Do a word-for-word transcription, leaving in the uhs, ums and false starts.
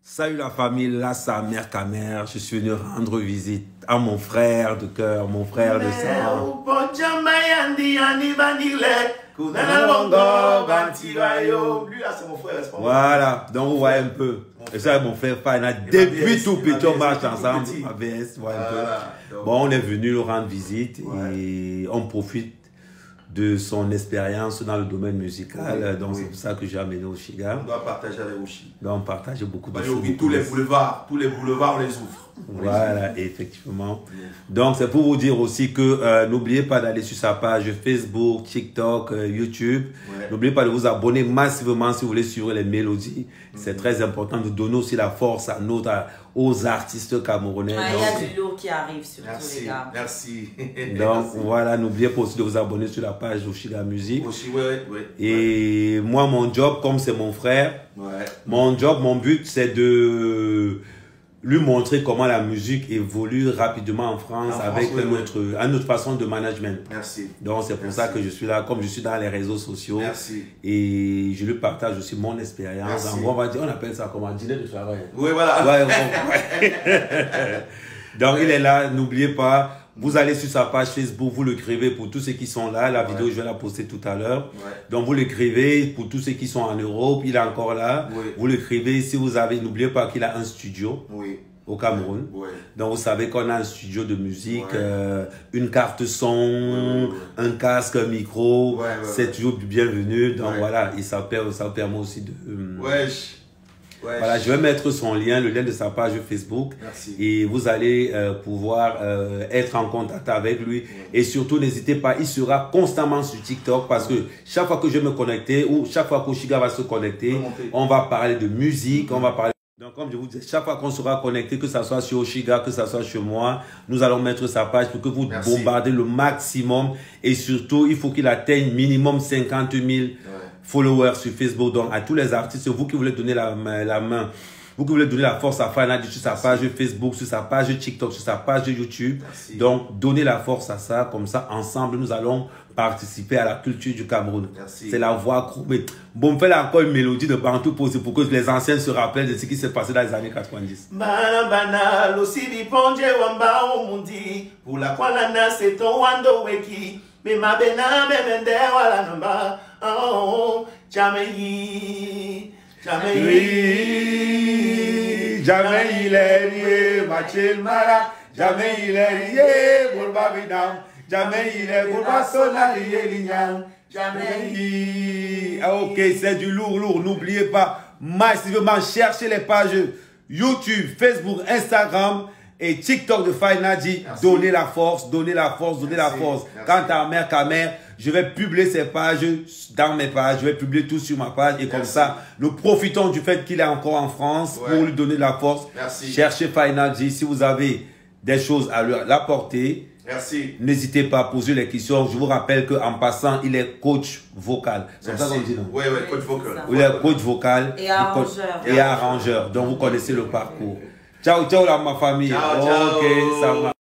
Salut la famille, là c'est Amer Kamer. Je suis venu rendre visite à mon frère de cœur, mon frère de sang. Voilà, donc vous voyez un peu. Et ça, mon frère Fana, depuis tout petit, on marche ensemble. A B S, voilà un peu. Bon, on est venu lui rendre visite et on profite de son expérience dans le domaine musical. Oui, donc, oui. C'est pour ça que j'ai amené Oshiga. On doit partager avec Oshi. Donc, on partage beaucoup de bah, choses. Tous les boulevards, tous les boulevards, on les ouvre. On voilà, les ouvre. effectivement. Oui. Donc, c'est pour vous dire aussi que euh, n'oubliez pas d'aller sur sa page Facebook, TikTok, euh, YouTube. Ouais. N'oubliez pas de vous abonner massivement si vous voulez suivre les mélodies. Mm-hmm. C'est très important de donner aussi la force à notre, à, aux artistes camerounais. Ah, il y a du lourd qui arrive surtout, merci, les gars. Merci. Donc, merci. voilà, n'oubliez pas aussi de vous abonner sur la page Oshiga Musique. Aussi, ouais, ouais, Et ouais. moi, mon job, comme c'est mon frère, ouais. mon job, mon but, c'est de lui montrer comment la musique évolue rapidement en France en avec France, oui, notre, oui. une autre façon de management. Merci. Donc, c'est pour Merci. ça que je suis là, comme je suis dans les réseaux sociaux. Merci. Et je lui partage aussi mon expérience. En gros, on va dire, on appelle ça comme un dîner de travail. Oui, voilà. Ouais, ouais. Donc, il est là, n'oubliez pas. Vous allez sur sa page Facebook, vous l'écrivez pour tous ceux qui sont là. La ouais. vidéo, je vais la poster tout à l'heure. Ouais. Donc, vous l'écrivez pour tous ceux qui sont en Europe. Il est encore là. Oui. Vous l'écrivez. Si vous avez, n'oubliez pas qu'il a un studio oui. au Cameroun. Oui. Donc, vous savez qu'on a un studio de musique, ouais. euh, une carte son, ouais, ouais, ouais. un casque, un micro. Ouais, ouais, C'est ouais. toujours bienvenu. Donc, ouais. voilà. Et ça permet, ça permet aussi de... Euh, ouais. Ouais, voilà, je vais mettre son lien, le lien de sa page Facebook. Merci. Et vous allez euh, pouvoir euh, être en contact avec lui. Ouais. Et surtout, n'hésitez pas, il sera constamment sur TikTok parce ouais. que chaque fois que je vais me connecter ou chaque fois qu'Oshiga va se connecter, on va parler de musique, mmh. on va parler... Donc, comme je vous dis, chaque fois qu'on sera connecté, que ce soit sur Oshiga, que ce soit chez moi, nous allons mettre sa page pour que vous Merci. bombardez le maximum. Et surtout, il faut qu'il atteigne minimum cinquante mille ouais. followers sur Facebook. Donc, à tous les artistes, vous qui voulez donner la, la main, vous qui voulez donner la force à Fana sur sa page Facebook, sur sa page TikTok, sur sa page YouTube. Merci. Donc, donnez la force à ça. Comme ça, ensemble, nous allons participer à la culture du Cameroun. C'est la voix chromée. Bon, on fait là encore une mélodie de Bantou pour, pour que les anciens se rappellent de ce qui s'est passé dans les années quatre-vingt-dix. Bana bana, lo sibi ponje wamba omundi, pour la kwalana c'est ton wando weki, mais ma bena bemende wala namba, oh, jamais jamais jamais il est lié, Machel Mara, jamais il est lié, Boulbabinam. Jamais il est pour jamais. Ah, ok, c'est du lourd, lourd. N'oubliez pas, massivement, cherchez les pages YouTube, Facebook, Instagram et TikTok de Fainaji. Donnez la force, donnez la force, donnez Merci. la force. Merci. Quant à Amer Kamer, je vais publier ces pages dans mes pages. Je vais publier tout sur ma page. Et Merci. comme ça, nous profitons du fait qu'il est encore en France ouais. pour lui donner de la force. Merci. Cherchez Fainaji. Si vous avez des choses à lui apporter, Merci. N'hésitez pas à poser les questions. Je vous rappelle qu'en passant, il est coach vocal. C'est ça qu'on dit, non? Oui, oui, coach vocal. Il est coach vocal. Et arrangeur. Et arrangeur. Donc, vous connaissez le parcours. Ciao, ciao, là, ma famille. Ciao, ciao. Ok, ça va.